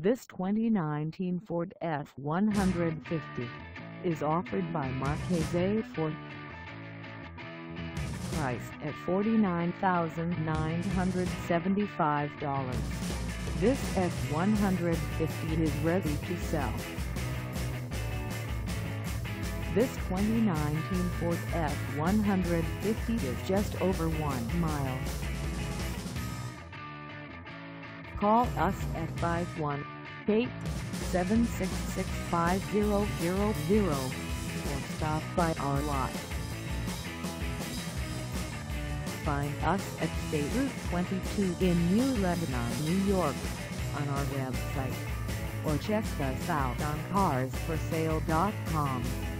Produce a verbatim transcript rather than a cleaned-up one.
This twenty nineteen Ford F one fifty is offered by Marchese Ford. Price at forty-nine thousand nine hundred seventy-five dollars. This F one fifty is ready to sell. This twenty nineteen Ford F one fifty is just over one mile. Call us at five one eight, seven six six, five zero zero zero or stop by our lot. Find us at State Route twenty-two in New Lebanon, New York on our website, or check us out on cars for sale dot com.